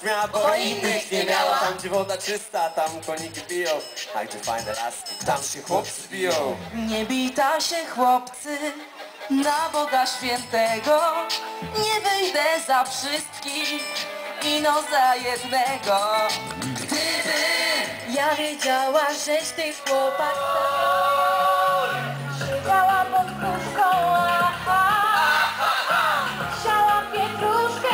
miała, bo innych nie miała. Tam gdzie woda czysta, tam koniki piją, a gdzie fajne laski, tam się chłopcy biją. Nie bita się chłopcy na Boga Świętego. Nie wyjdę za wszystkich, ino za jednego. Gdyby ja wiedziała, żeś ty chłopak siedziała pod puszką, siała pietruszkę,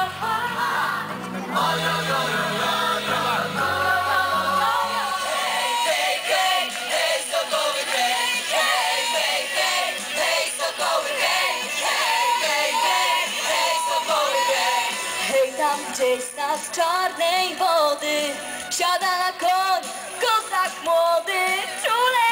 tam gdzieś z czarnej wody siada na koń kozak młody, czule